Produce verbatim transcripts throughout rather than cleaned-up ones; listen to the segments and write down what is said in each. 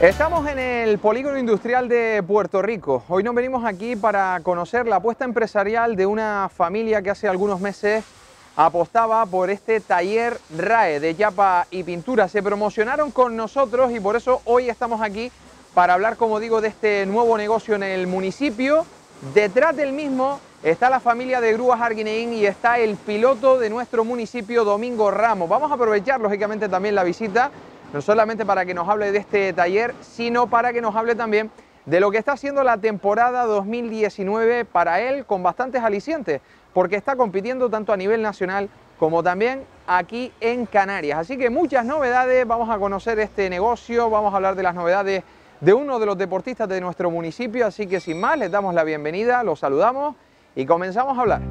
Estamos en el Polígono Industrial de Puerto Rico. Hoy nos venimos aquí para conocer la apuesta empresarial de una familia que hace algunos meses apostaba por este taller R A E de Chapa y Pintura. Se promocionaron con nosotros y por eso hoy estamos aquí para hablar, como digo, de este nuevo negocio en el municipio. Detrás del mismo está la familia de Grúas Arguineguín y está el piloto de nuestro municipio, Domingo Ramos. Vamos a aprovechar, lógicamente, también la visita, no solamente para que nos hable de este taller, sino para que nos hable también de lo que está haciendo la temporada dos mil diecinueve para él, con bastantes alicientes, porque está compitiendo tanto a nivel nacional como también aquí en Canarias. Así que muchas novedades, vamos a conocer este negocio, vamos a hablar de las novedades de uno de los deportistas de nuestro municipio, así que sin más les damos la bienvenida, los saludamos y comenzamos a hablar.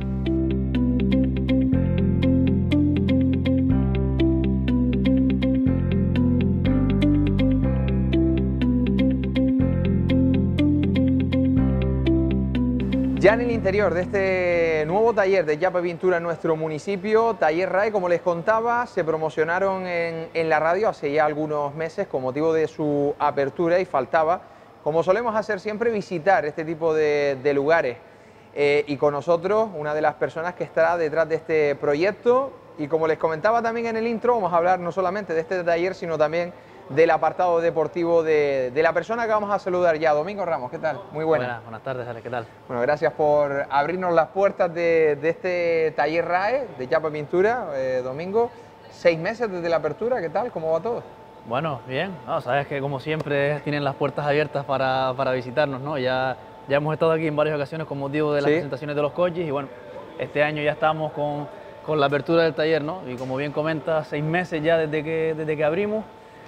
Ya en el interior de este nuevo taller de Chapa y Pintura en nuestro municipio, Taller R A E, como les contaba, se promocionaron en, en la radio hace ya algunos meses con motivo de su apertura y faltaba, como solemos hacer siempre, visitar este tipo de, de lugares. Eh, y con nosotros una de las personas que estará detrás de este proyecto, y como les comentaba también en el intro, vamos a hablar no solamente de este taller, sino también del apartado deportivo de, de la persona que vamos a saludar ya, Domingo Ramos. ¿Qué tal? Muy buenas. Buenas, buenas tardes, Ale, ¿qué tal? Bueno, gracias por abrirnos las puertas de, de este taller R A E de Chapa y Pintura, eh, Domingo. Seis meses desde la apertura, ¿qué tal? ¿Cómo va todo? Bueno, bien. No, sabes que como siempre tienen las puertas abiertas para, para visitarnos, ¿no? Ya, ya hemos estado aquí en varias ocasiones con motivo de las ¿Sí? presentaciones de los coches y bueno, este año ya estamos con, con la apertura del taller, ¿no? Y como bien comentas, seis meses ya desde que, desde que abrimos.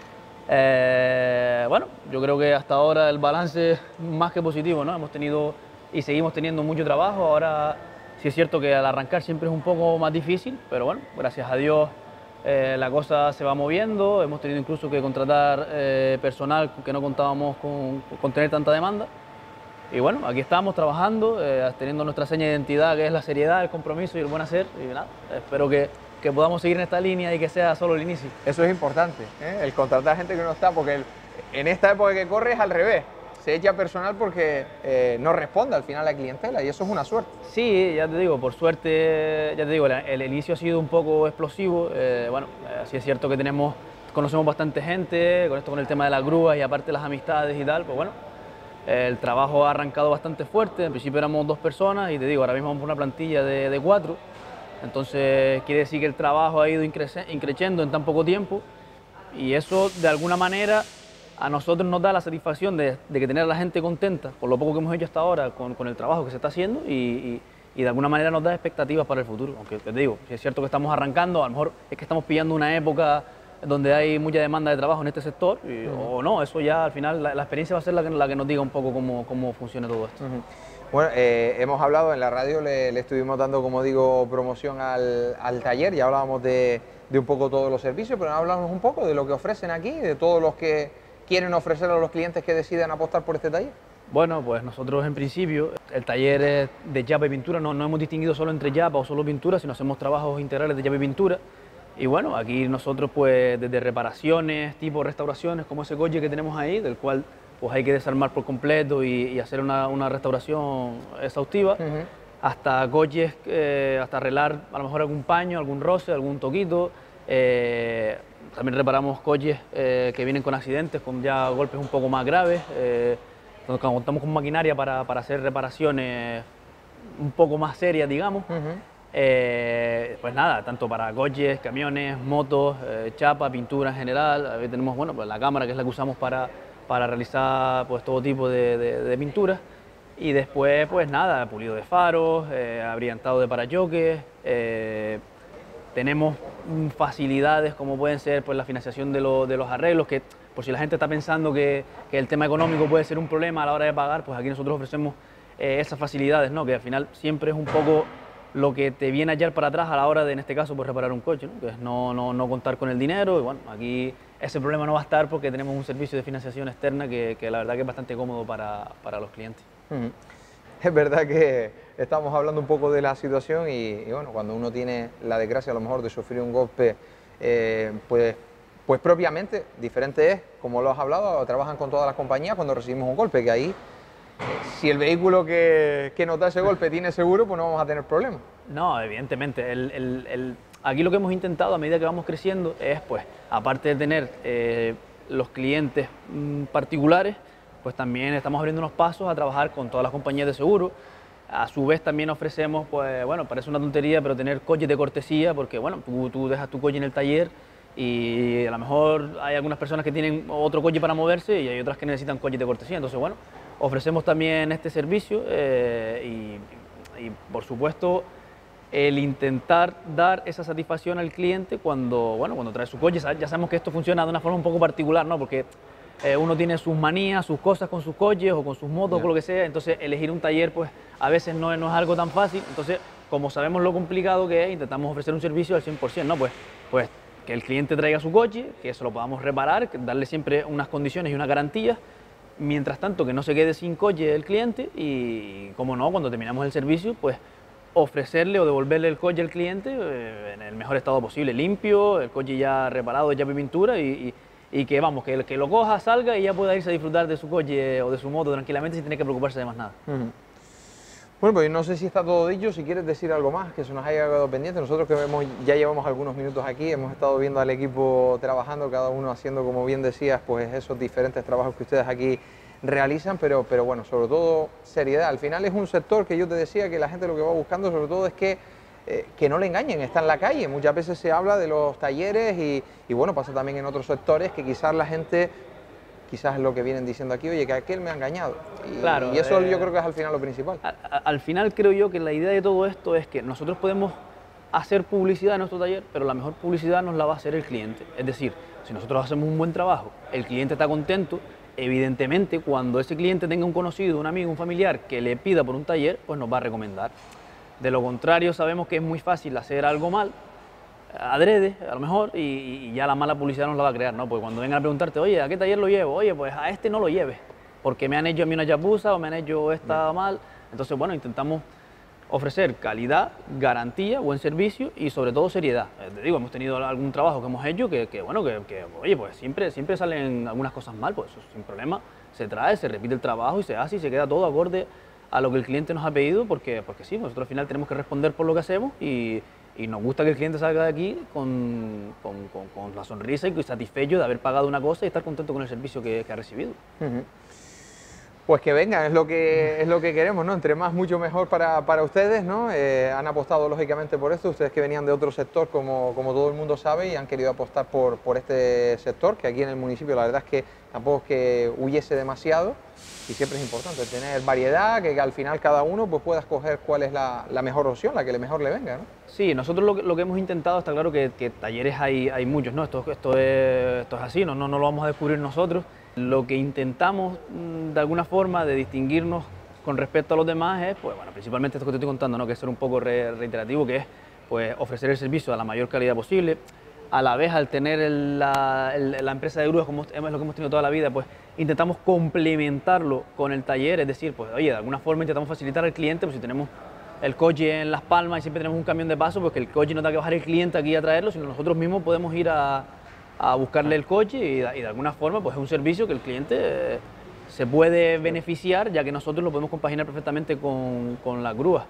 Eh, bueno, yo creo que hasta ahora el balance es más que positivo, ¿no? Hemos tenido y seguimos teniendo mucho trabajo. Ahora sí es cierto que al arrancar siempre es un poco más difícil, pero bueno, gracias a Dios eh, la cosa se va moviendo. Hemos tenido incluso que contratar eh, personal que no contábamos con, con tener tanta demanda. Y bueno, aquí estamos trabajando, eh, teniendo nuestra seña de identidad, que es la seriedad, el compromiso y el buen hacer. Y nada, espero que que podamos seguir en esta línea y que sea solo el inicio. Eso es importante, ¿eh? El contratar gente que no está, porque el, en esta época que corre es al revés. Se echa personal porque eh, no responde al final a la clientela y eso es una suerte. Sí, ya te digo, por suerte, ya te digo, el, el inicio ha sido un poco explosivo. Eh, bueno, eh, sí es cierto que tenemos, conocemos bastante gente, con esto con el tema de las grúas y aparte las amistades y tal, pues bueno, eh, el trabajo ha arrancado bastante fuerte. En principio éramos dos personas y te digo, ahora mismo vamos por una plantilla de, de cuatro. Entonces quiere decir que el trabajo ha ido increciendo en tan poco tiempo y eso de alguna manera a nosotros nos da la satisfacción de, de que tener a la gente contenta por lo poco que hemos hecho hasta ahora con, con el trabajo que se está haciendo y, y, y de alguna manera nos da expectativas para el futuro. Aunque te digo, si es cierto que estamos arrancando, a lo mejor es que estamos pillando una época donde hay mucha demanda de trabajo en este sector y, uh-huh. o no, eso ya al final la, la experiencia va a ser la que, la que nos diga un poco cómo, cómo funciona todo esto. Uh-huh. Bueno, eh, hemos hablado en la radio, le, le estuvimos dando, como digo, promoción al, al taller, ya hablábamos de, de un poco todos los servicios, pero hablamos un poco de lo que ofrecen aquí, de todos los que quieren ofrecer a los clientes que deciden apostar por este taller. Bueno, pues nosotros en principio, el taller es de chapa y pintura, no, no hemos distinguido solo entre chapa o solo pintura, sino hacemos trabajos integrales de chapa y pintura. Y bueno, aquí nosotros pues desde reparaciones, tipo restauraciones, como ese coche que tenemos ahí, del cual pues hay que desarmar por completo y, y hacer una, una restauración exhaustiva, uh-huh. hasta coches, eh, hasta arreglar a lo mejor algún paño, algún roce, algún toquito. Eh, también reparamos coches eh, que vienen con accidentes, con ya golpes un poco más graves. Eh, contamos con maquinaria para, para hacer reparaciones un poco más serias, digamos. Uh-huh. Eh, pues nada, tanto para coches, camiones, motos, eh, chapa, pintura en general. Ahí tenemos bueno, pues la cámara, que es la que usamos para, para realizar pues, todo tipo de, de, de pinturas. Y después, pues nada, pulido de faros, eh, abrillantado de parachoques. Eh, tenemos facilidades como pueden ser pues, la financiación de, lo, de los arreglos, que por si la gente está pensando que, que el tema económico puede ser un problema a la hora de pagar, pues aquí nosotros ofrecemos eh, esas facilidades, ¿no? Que al final siempre es un poco lo que te viene a hallar para atrás a la hora de, en este caso, pues reparar un coche, ¿no? Que es no, no, no contar con el dinero. Y bueno, aquí ese problema no va a estar porque tenemos un servicio de financiación externa que, que la verdad que es bastante cómodo para, para los clientes. Uh-huh. Es verdad que estamos hablando un poco de la situación y, y bueno, cuando uno tiene la desgracia a lo mejor de sufrir un golpe, eh, pues Pues propiamente, diferente es, como lo has hablado, trabajan con todas las compañías cuando recibimos un golpe, que ahí, eh, si el vehículo que, que nos da ese golpe tiene seguro, pues no vamos a tener problemas. No, evidentemente. El, el, el, aquí lo que hemos intentado a medida que vamos creciendo es, pues, aparte de tener eh, los clientes mm, particulares, pues también estamos abriendo unos pasos a trabajar con todas las compañías de seguro. A su vez también ofrecemos, pues, bueno, parece una tontería, pero tener coches de cortesía, porque, bueno, tú, tú dejas tu coche en el taller y a lo mejor hay algunas personas que tienen otro coche para moverse y hay otras que necesitan coches de cortesía. Entonces, bueno, ofrecemos también este servicio eh, y, y, por supuesto, el intentar dar esa satisfacción al cliente cuando, bueno, cuando trae su coche. Ya sabemos que esto funciona de una forma un poco particular, ¿no? Porque eh, uno tiene sus manías, sus cosas con sus coches o con sus motos, yeah. o lo que sea, entonces elegir un taller pues a veces no, no es algo tan fácil. Entonces, como sabemos lo complicado que es, intentamos ofrecer un servicio al cien por cien, ¿no? Pues, pues que el cliente traiga su coche, que eso lo podamos reparar, que darle siempre unas condiciones y unas garantías. Mientras tanto, que no se quede sin coche el cliente y, como no, cuando terminamos el servicio, pues ofrecerle o devolverle el coche al cliente eh, en el mejor estado posible, limpio, el coche ya reparado, ya de pintura y, y, y que, vamos, que, que lo coja, salga y ya pueda irse a disfrutar de su coche o de su moto tranquilamente sin tener que preocuparse de más nada. Uh-huh. Bueno, pues no sé si está todo dicho, si quieres decir algo más que se nos haya quedado pendiente. Nosotros que hemos, ya llevamos algunos minutos aquí, hemos estado viendo al equipo trabajando, cada uno haciendo, como bien decías, pues esos diferentes trabajos que ustedes aquí realizan, pero, pero bueno, sobre todo seriedad. Al final es un sector que yo te decía que la gente lo que va buscando sobre todo es que, eh, que no le engañen, está en la calle. Muchas veces se habla de los talleres y, y bueno, pasa también en otros sectores que quizás la gente, quizás es lo que vienen diciendo aquí, oye, que aquel me ha engañado. Y, claro, y eso eh, yo creo que es al final lo principal. A, a, al final creo yo que la idea de todo esto es que nosotros podemos hacer publicidad en nuestro taller, pero la mejor publicidad nos la va a hacer el cliente. Es decir, si nosotros hacemos un buen trabajo, el cliente está contento. Evidentemente, cuando ese cliente tenga un conocido, un amigo, un familiar que le pida por un taller, pues nos va a recomendar. De lo contrario, sabemos que es muy fácil hacer algo mal, adrede, a lo mejor, y, y ya la mala publicidad nos la va a crear, ¿no? Porque cuando vengan a preguntarte, oye, ¿a qué taller lo llevo? Oye, pues a este no lo lleves, porque me han hecho a mí una chapuza o me han hecho esta mal. Entonces, bueno, intentamos ofrecer calidad, garantía, buen servicio y sobre todo seriedad. Eh, te digo, hemos tenido algún trabajo que hemos hecho que, que bueno, que, que, oye, pues siempre, siempre salen algunas cosas mal, pues eso sin problema se trae, se repite el trabajo y se hace y se queda todo acorde a lo que el cliente nos ha pedido, porque, porque sí, nosotros al final tenemos que responder por lo que hacemos y, y nos gusta que el cliente salga de aquí con, con, con, con la sonrisa y satisfecho de haber pagado una cosa y estar contento con el servicio que, que ha recibido. Uh-huh. Pues que vengan, es lo que, es lo que queremos, ¿no? Entre más, mucho mejor para, para ustedes, ¿no? Eh, han apostado lógicamente por esto, ustedes que venían de otro sector, como, como todo el mundo sabe, y han querido apostar por, por este sector, que aquí en el municipio la verdad es que tampoco es que huyese demasiado, y siempre es importante tener variedad, que, que al final cada uno pues, pueda escoger cuál es la, la mejor opción, la que le mejor le venga, ¿no? Sí, nosotros lo que, lo que hemos intentado, está claro que, que talleres hay, hay muchos, ¿no? Esto, esto, es, esto es así, no, no, no lo vamos a descubrir nosotros. Lo que intentamos, de alguna forma, de distinguirnos con respecto a los demás es, pues, bueno, principalmente esto que te estoy contando, ¿no? Que es ser un poco re reiterativo, que es pues, ofrecer el servicio a la mayor calidad posible. A la vez, al tener el, la, el, la empresa de grúas, como es lo que hemos tenido toda la vida, pues intentamos complementarlo con el taller, es decir, pues, oye, de alguna forma intentamos facilitar al cliente, pues si tenemos el coche en Las Palmas y siempre tenemos un camión de paso, pues que el coche no tenga que bajar el cliente aquí a traerlo, sino nosotros mismos podemos ir a a buscarle el coche y, y de alguna forma pues es un servicio que el cliente eh, se puede beneficiar, ya que nosotros lo podemos compaginar perfectamente con, con las grúas.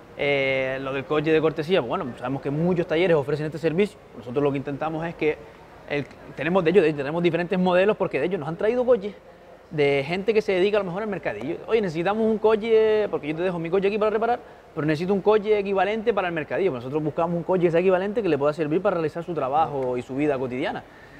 Eh, lo del coche de cortesía, pues bueno, sabemos que muchos talleres ofrecen este servicio. Nosotros lo que intentamos es que el, tenemos de ellos, de hecho, tenemos diferentes modelos porque de ellos nos han traído coches de gente que se dedica a lo mejor al mercadillo. Oye, necesitamos un coche, porque yo te dejo mi coche aquí para reparar, pero necesito un coche equivalente para el mercadillo. Nosotros buscamos un coche que sea equivalente que le pueda servir para realizar su trabajo y su vida cotidiana.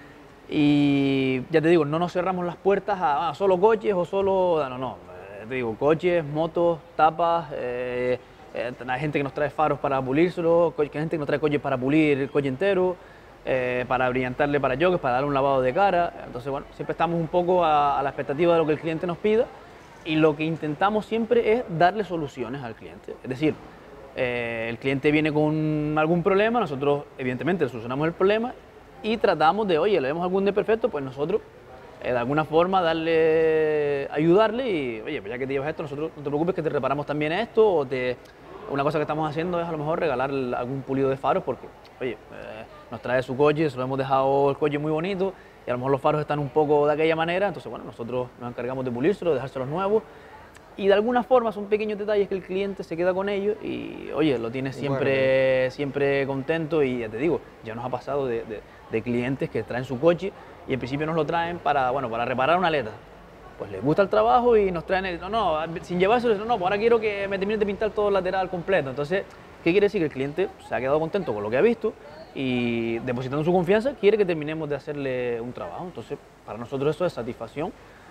Y ya te digo, no nos cerramos las puertas a, a solo coches o solo... No, no, eh, te digo, coches, motos, tapas, eh, eh, hay gente que nos trae faros para pulírselo, hay gente que nos trae coches para pulir el coche entero, eh, para brillantarle para parachoques, para darle un lavado de cara. Entonces, bueno, siempre estamos un poco a, a la expectativa de lo que el cliente nos pida y lo que intentamos siempre es darle soluciones al cliente. Es decir, eh, el cliente viene con algún problema, nosotros evidentemente le solucionamos el problema y tratamos de, oye, le vemos algún desperfecto, pues nosotros eh, de alguna forma darle, ayudarle y, oye, pues ya que te llevas esto, nosotros no te preocupes que te reparamos también esto o te, una cosa que estamos haciendo es a lo mejor regalar algún pulido de faros porque, oye, eh, nos trae su coche, se lo hemos dejado el coche muy bonito y a lo mejor los faros están un poco de aquella manera, entonces bueno, nosotros nos encargamos de pulírselo, de dejárselos nuevos y de alguna forma son pequeños detalles que el cliente se queda con ellos y, oye, lo tiene siempre, bueno. siempre contento y ya te digo, ya nos ha pasado de, de, de clientes que traen su coche y en principio nos lo traen para, bueno, para reparar una aleta. Pues les gusta el trabajo y nos traen, el, no, no, sin llevárselo, no, no, pues ahora quiero que me termine de pintar todo el lateral completo. Entonces, ¿qué quiere decir? Que el cliente se ha quedado contento con lo que ha visto y depositando su confianza quiere que terminemos de hacerle un trabajo. Entonces, para nosotros eso es satisfacción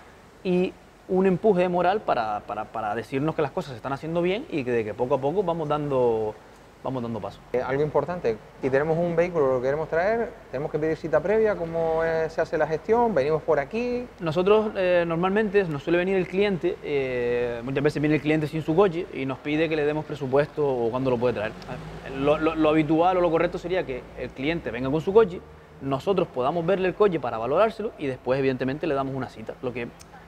y un empuje de moral para, para, para decirnos que las cosas se están haciendo bien y que, de que poco a poco vamos dando, vamos dando paso. Eh, algo importante, si tenemos un vehículo que queremos traer, tenemos que pedir cita previa, ¿cómo eh, se hace la gestión? ¿Venimos por aquí? Nosotros eh, normalmente nos suele venir el cliente, eh, muchas veces viene el cliente sin su coche y nos pide que le demos presupuesto o cuándo lo puede traer. Lo, lo, lo habitual o lo correcto sería que el cliente venga con su coche, nosotros podamos verle el coche para valorárselo y después evidentemente le damos una cita. Lo que,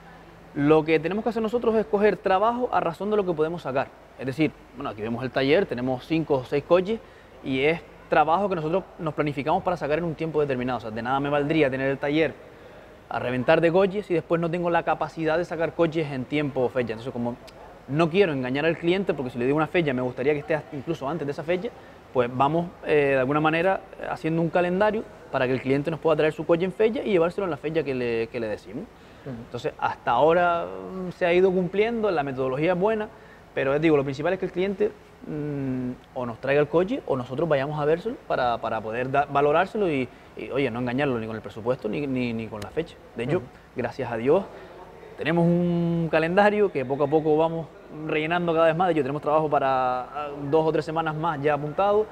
lo que tenemos que hacer nosotros es coger trabajo a razón de lo que podemos sacar. Es decir, bueno, aquí vemos el taller, tenemos cinco o seis coches y es trabajo que nosotros nos planificamos para sacar en un tiempo determinado. O sea, de nada me valdría tener el taller a reventar de coches y después no tengo la capacidad de sacar coches en tiempo o fecha. Entonces, como no quiero engañar al cliente, porque si le digo una fecha me gustaría que esté incluso antes de esa fecha, pues vamos eh, de alguna manera haciendo un calendario para que el cliente nos pueda traer su coche en fecha y llevárselo en la fecha que le, que le decimos. Entonces, hasta ahora um, se ha ido cumpliendo, la metodología es buena, pero digo, lo principal es que el cliente mmm, o nos traiga el coche o nosotros vayamos a vérselo para, para poder da, valorárselo y, y, oye, no engañarlo ni con el presupuesto ni, ni, ni con la fecha. De hecho, uh-huh. gracias a Dios, tenemos un calendario que poco a poco vamos rellenando cada vez más. De hecho, tenemos trabajo para dos o tres semanas más ya apuntado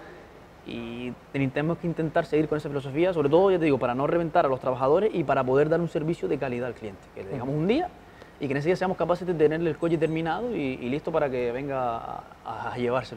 y tenemos que intentar seguir con esa filosofía, sobre todo, ya te digo, para no reventar a los trabajadores y para poder dar un servicio de calidad al cliente. Que le digamos un día y que en ese día seamos capaces de tenerle el coche terminado y, y listo para que venga a, a llevárselo.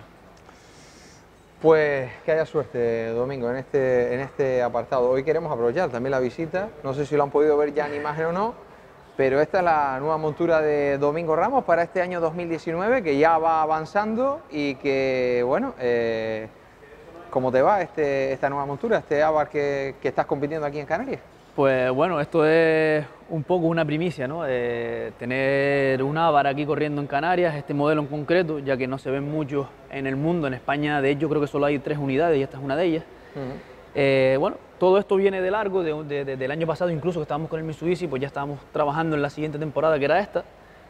Pues que haya suerte, Domingo, en este, en este apartado. Hoy queremos aprovechar también la visita, no sé si lo han podido ver ya en imagen o no, pero esta es la nueva montura de Domingo Ramos para este año dos mil diecinueve, que ya va avanzando y que, bueno, eh, ¿cómo te va este, esta nueva montura, este Abarth que, que estás compitiendo aquí en Canarias? Pues bueno, esto es un poco una primicia, ¿no? Eh, tener un Abarth aquí corriendo en Canarias, este modelo en concreto, ya que no se ven muchos en el mundo. En España, de hecho, creo que solo hay tres unidades y esta es una de ellas. Uh-huh. eh, bueno, todo esto viene de largo, de, de, de, del año pasado incluso que estábamos con el Mitsubishi, pues ya estábamos trabajando en la siguiente temporada, que era esta,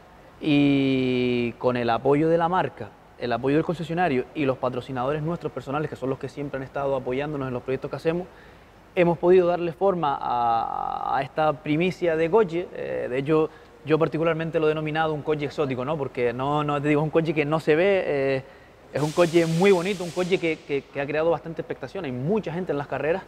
y con el apoyo de la marca, el apoyo del concesionario y los patrocinadores nuestros personales, que son los que siempre han estado apoyándonos en los proyectos que hacemos, hemos podido darle forma a, a esta primicia de coche. Eh, de hecho, yo particularmente lo he denominado un coche exótico, ¿no? Porque no, no te digo, es un coche que no se ve, eh, es un coche muy bonito, un coche que, que, que ha creado bastante expectación. Hay mucha gente en las carreras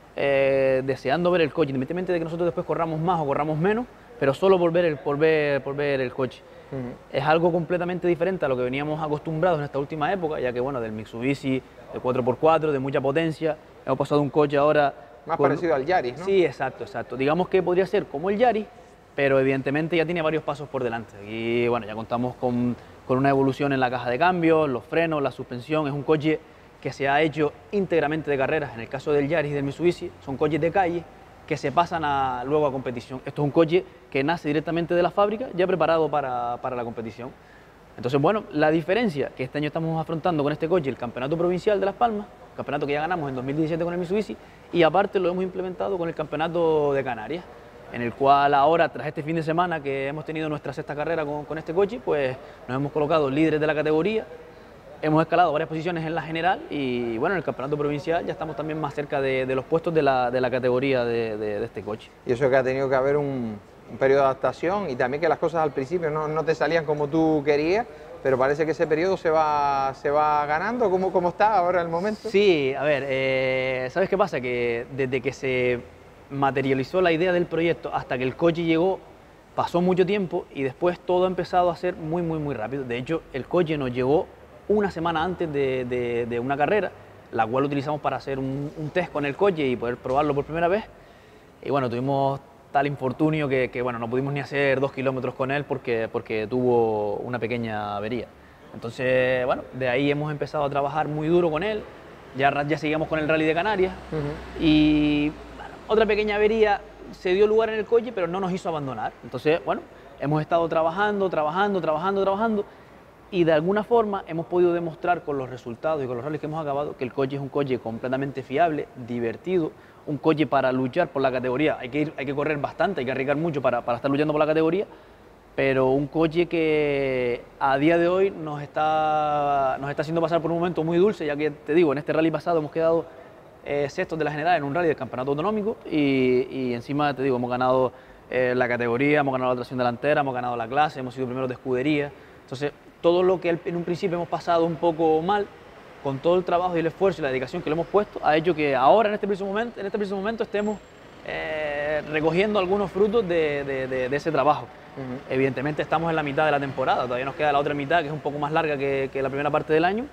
eh, deseando ver el coche, independientemente de que nosotros después corramos más o corramos menos, pero solo por ver el, por ver, por ver el coche. Uh-huh. Es algo completamente diferente a lo que veníamos acostumbrados en esta última época, ya que bueno, del Mitsubishi de cuatro por cuatro, de mucha potencia, hemos pasado a un coche ahora... Más con... parecido al Yaris, ¿no? Sí, exacto, exacto. Digamos que podría ser como el Yaris, pero evidentemente ya tiene varios pasos por delante. Y bueno, ya contamos con, con una evolución en la caja de cambios, los frenos, la suspensión. Es un coche que se ha hecho íntegramente de carreras. En el caso del Yaris y del Mitsubishi, son coches de calle que se pasan a, luego a competición. Esto es un coche que nace directamente de la fábrica, ya preparado para, para la competición. Entonces, bueno, la diferencia que este año estamos afrontando con este coche, el Campeonato Provincial de Las Palmas, campeonato que ya ganamos en dos mil diecisiete con el Mitsubishi, y aparte lo hemos implementado con el Campeonato de Canarias, en el cual ahora, tras este fin de semana que hemos tenido nuestra sexta carrera con, con este coche, pues nos hemos colocado líderes de la categoría, hemos escalado varias posiciones en la general y bueno, en el Campeonato Provincial ya estamos también más cerca de, de los puestos de la, de la categoría de, de, de este coche. Y eso que ha tenido que haber un, un periodo de adaptación y también que las cosas al principio no, no te salían como tú querías, pero parece que ese periodo se va, se va ganando. ¿Cómo, cómo está ahora el momento? Sí, a ver, eh, ¿sabes qué pasa? Que desde que se materializó la idea del proyecto hasta que el coche llegó, pasó mucho tiempo y después todo ha empezado a ser muy, muy, muy rápido. De hecho, el coche nos llegó una semana antes de, de, de una carrera, la cual utilizamos para hacer un, un test con el coche y poder probarlo por primera vez. Y bueno, tuvimos tal infortunio que, que bueno, no pudimos ni hacer dos kilómetros con él porque, porque tuvo una pequeña avería. Entonces, bueno, de ahí hemos empezado a trabajar muy duro con él, ya, ya seguíamos con el Rally de Canarias, uh-huh. y bueno, otra pequeña avería se dio lugar en el coche, pero no nos hizo abandonar. Entonces, bueno, hemos estado trabajando, trabajando, trabajando, trabajando, y de alguna forma hemos podido demostrar con los resultados y con los rallies que hemos acabado que el coche es un coche completamente fiable, divertido, un coche para luchar por la categoría. Hay que, ir, hay que correr bastante, hay que arriesgar mucho para, para estar luchando por la categoría, pero un coche que a día de hoy nos está, nos está haciendo pasar por un momento muy dulce, ya que te digo, en este rally pasado hemos quedado eh, sextos de la general en un rally del campeonato autonómico y, y encima, te digo, hemos ganado eh, la categoría, hemos ganado la tracción delantera, hemos ganado la clase, hemos sido primeros de escudería. Entonces, todo lo que en un principio hemos pasado un poco mal, con todo el trabajo y el esfuerzo y la dedicación que le hemos puesto, ha hecho que ahora, en este preciso momento, en este preciso momento estemos eh, recogiendo algunos frutos de, de, de, de ese trabajo. Uh-huh. Evidentemente estamos en la mitad de la temporada, todavía nos queda la otra mitad, que es un poco más larga que, que la primera parte del año,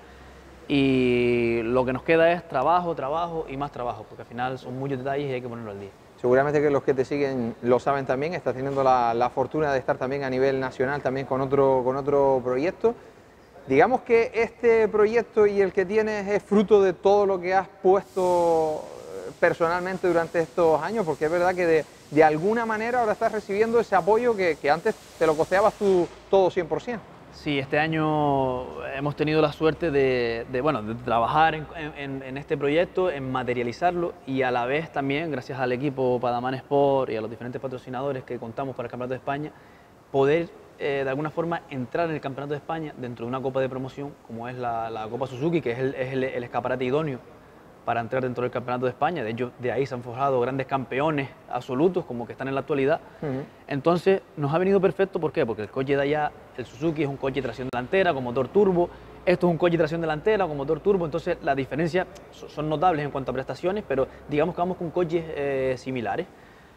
y lo que nos queda es trabajo, trabajo y más trabajo, porque al final son muchos detalles y hay que ponerlo al día. Seguramente que los que te siguen lo saben también, estás teniendo la, la fortuna de estar también a nivel nacional, también con otro, con otro proyecto. Digamos que este proyecto y el que tienes es fruto de todo lo que has puesto personalmente durante estos años, porque es verdad que de, de alguna manera ahora estás recibiendo ese apoyo que, que antes te lo costeabas tú todo cien por cien. Sí, este año hemos tenido la suerte de, de, bueno, de trabajar en, en, en este proyecto, en materializarlo y a la vez también, gracias al equipo Padaman Sport y a los diferentes patrocinadores que contamos para el Campeonato de España, poder eh, de alguna forma entrar en el Campeonato de España dentro de una copa de promoción como es la, la Copa Suzuki, que es, el, es el, el escaparate idóneo para entrar dentro del Campeonato de España. De hecho, de ahí se han forjado grandes campeones absolutos, como que están en la actualidad. Uh-huh. Entonces, nos ha venido perfecto, ¿por qué? Porque el coche de allá, el Suzuki, es un coche de tracción delantera con motor turbo. Esto es un coche de tracción delantera con motor turbo, entonces las diferencias son notables en cuanto a prestaciones, pero digamos que vamos con coches eh, similares.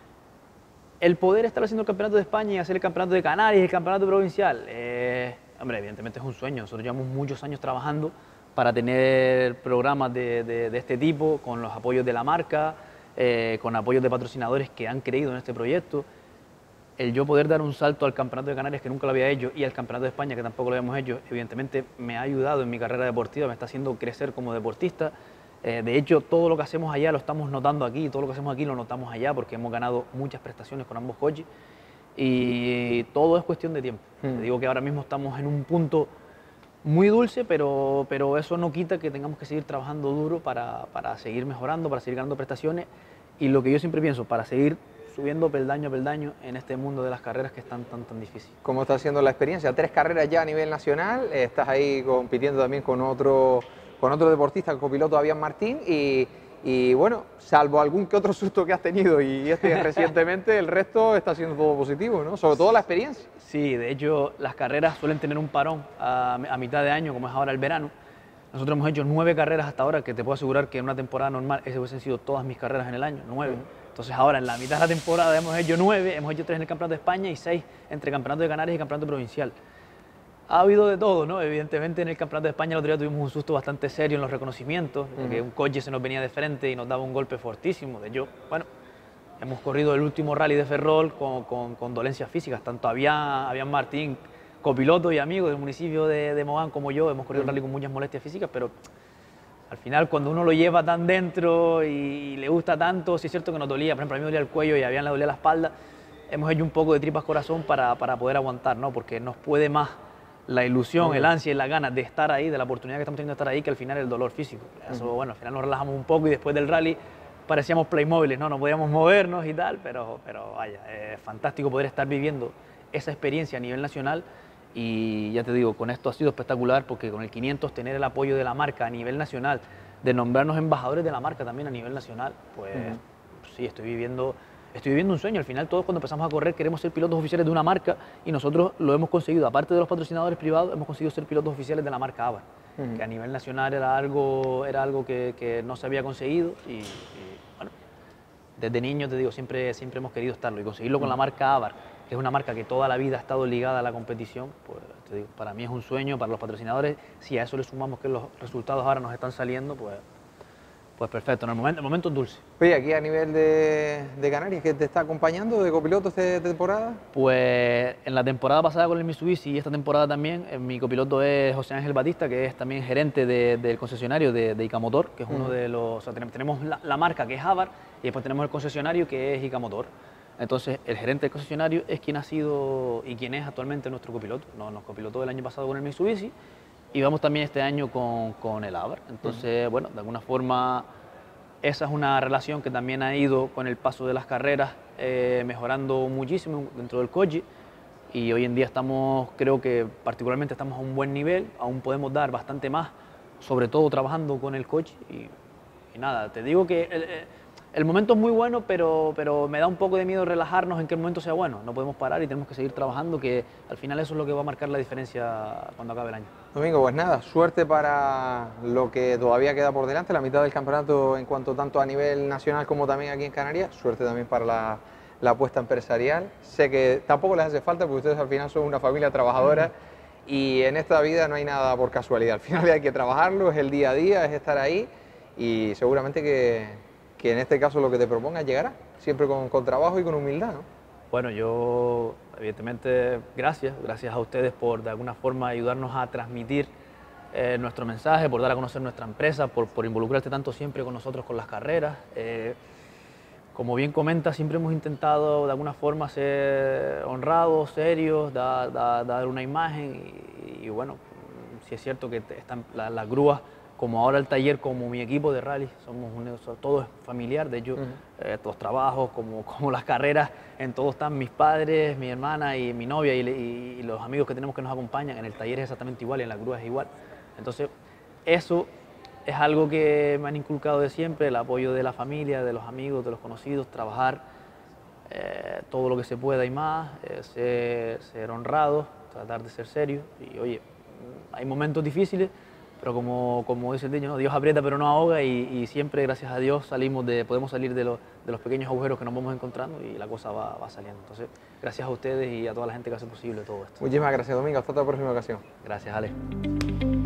El poder estar haciendo el Campeonato de España y hacer el Campeonato de Canarias y el Campeonato Provincial, eh, hombre, evidentemente es un sueño. Nosotros llevamos muchos años trabajando para tener programas de, de, de este tipo, con los apoyos de la marca, eh, con apoyos de patrocinadores que han creído en este proyecto. El yo poder dar un salto al Campeonato de Canarias, que nunca lo había hecho, y al Campeonato de España, que tampoco lo habíamos hecho, evidentemente me ha ayudado en mi carrera deportiva, me está haciendo crecer como deportista. Eh, de hecho, todo lo que hacemos allá lo estamos notando aquí, todo lo que hacemos aquí lo notamos allá, porque hemos ganado muchas prestaciones con ambos coches, y todo es cuestión de tiempo. Mm. Te digo que ahora mismo estamos en un punto muy dulce, pero, pero eso no quita que tengamos que seguir trabajando duro para, para seguir mejorando, para seguir ganando prestaciones, y lo que yo siempre pienso, para seguir subiendo peldaño a peldaño en este mundo de las carreras que es tan, tan, tan difícil. ¿Cómo está haciendo la experiencia? Tres carreras ya a nivel nacional, estás ahí compitiendo también con otro, con otro deportista, el copiloto Avian Martín, y, y bueno, salvo algún que otro susto que has tenido y este recientemente, el resto está siendo todo positivo, ¿no? Sobre todo la experiencia. Sí, de hecho las carreras suelen tener un parón a, a mitad de año, como es ahora el verano. Nosotros hemos hecho nueve carreras hasta ahora, que te puedo asegurar que en una temporada normal esas hubiesen sido todas mis carreras en el año, nueve. Uh-huh. Entonces ahora en la mitad de la temporada hemos hecho nueve, hemos hecho tres en el Campeonato de España y seis entre Campeonato de Canarias y Campeonato Provincial. Ha habido de todo, ¿no? Evidentemente en el Campeonato de España el otro día tuvimos un susto bastante serio en los reconocimientos, uh-huh. que un coche se nos venía de frente y nos daba un golpe fortísimo. De hecho, bueno, hemos corrido el último rally de Ferrol con, con, con dolencias físicas, tanto Avian, Avian Martín, copiloto y amigo del municipio de, de Mogán, como yo, hemos corrido el rally con muchas molestias físicas, pero al final cuando uno lo lleva tan dentro y le gusta tanto, sí es cierto que nos dolía, por ejemplo a mí me dolía el cuello y a Avian le dolía la espalda, hemos hecho un poco de tripas corazón para, para poder aguantar, ¿no? Porque nos puede más la ilusión, el ansia y las ganas de estar ahí, de la oportunidad que estamos teniendo de estar ahí, que al final el dolor físico. Eso, uh-huh. bueno, al final nos relajamos un poco y después del rally parecíamos Playmobiles, ¿no? No podíamos movernos y tal, pero, pero vaya, es fantástico poder estar viviendo esa experiencia a nivel nacional. Y ya te digo, con esto ha sido espectacular porque con el quinientos tener el apoyo de la marca a nivel nacional, de nombrarnos embajadores de la marca también a nivel nacional, pues uh-huh. sí, estoy viviendo, estoy viviendo un sueño. Al final todos cuando empezamos a correr queremos ser pilotos oficiales de una marca y nosotros lo hemos conseguido. Aparte de los patrocinadores privados, hemos conseguido ser pilotos oficiales de la marca Abarth, uh-huh. que a nivel nacional era algo, era algo que, que no se había conseguido y, y bueno, desde niño te digo, siempre, siempre hemos querido estarlo y conseguirlo uh-huh. con la marca Abarth, que es una marca que toda la vida ha estado ligada a la competición, pues te digo, para mí es un sueño, para los patrocinadores, si a eso le sumamos que los resultados ahora nos están saliendo, pues Pues perfecto, en el momento, el momento es dulce. Oye, aquí a nivel de, de Canarias, ¿qué te está acompañando de copiloto esta temporada? Pues en la temporada pasada con el Mitsubishi y esta temporada también, eh, mi copiloto es José Ángel Batista, que es también gerente de, del concesionario de, de Icamotor, que es uno Mm. de los... O sea, tenemos tenemos la, la marca que es Avar y después tenemos el concesionario que es Icamotor. Entonces, el gerente del concesionario es quien ha sido y quien es actualmente nuestro copiloto. Nos, nos copilotó el año pasado con el Mitsubishi y vamos también este año con, con el Avar. Entonces, bueno, de alguna forma esa es una relación que también ha ido con el paso de las carreras eh, mejorando muchísimo dentro del coche y hoy en día estamos, creo que particularmente estamos a un buen nivel, aún podemos dar bastante más, sobre todo trabajando con el coche y, y nada, te digo que el, el momento es muy bueno, pero, pero me da un poco de miedo relajarnos en que el momento sea bueno, no podemos parar y tenemos que seguir trabajando, que al final eso es lo que va a marcar la diferencia cuando acabe el año. Domingo, pues nada, suerte para lo que todavía queda por delante, la mitad del campeonato en cuanto tanto a nivel nacional como también aquí en Canarias, suerte también para la, la apuesta empresarial. Sé que tampoco les hace falta porque ustedes al final son una familia trabajadora y en esta vida no hay nada por casualidad, al final hay que trabajarlo, es el día a día, es estar ahí y seguramente que, que en este caso lo que te propongas llegará, siempre con, con trabajo y con humildad, ¿no? Bueno, yo evidentemente gracias, gracias a ustedes por de alguna forma ayudarnos a transmitir eh, nuestro mensaje, por dar a conocer nuestra empresa, por, por involucrarte tanto siempre con nosotros con las carreras. Eh, como bien comenta, siempre hemos intentado de alguna forma ser honrados, serios, da, da, dar una imagen y, y bueno, si es cierto que están las, las grúas, como ahora el taller, como mi equipo de rally, somos un, todo es familiar, de hecho, uh-huh. eh, los trabajos, como, como las carreras, en todo están mis padres, mi hermana y mi novia y, y, y los amigos que tenemos que nos acompañan, en el taller es exactamente igual y en la grúa es igual. Entonces, eso es algo que me han inculcado de siempre, el apoyo de la familia, de los amigos, de los conocidos, trabajar eh, todo lo que se pueda y más, eh, ser, ser honrado, tratar de ser serio y oye, hay momentos difíciles, pero como, como dice el dicho, ¿no? Dios aprieta pero no ahoga y, y siempre, gracias a Dios, salimos de, podemos salir de, lo, de los pequeños agujeros que nos vamos encontrando y la cosa va, va saliendo. Entonces, gracias a ustedes y a toda la gente que hace posible todo esto. Muchísimas gracias, Domingo. Hasta la próxima ocasión. Gracias, Ale.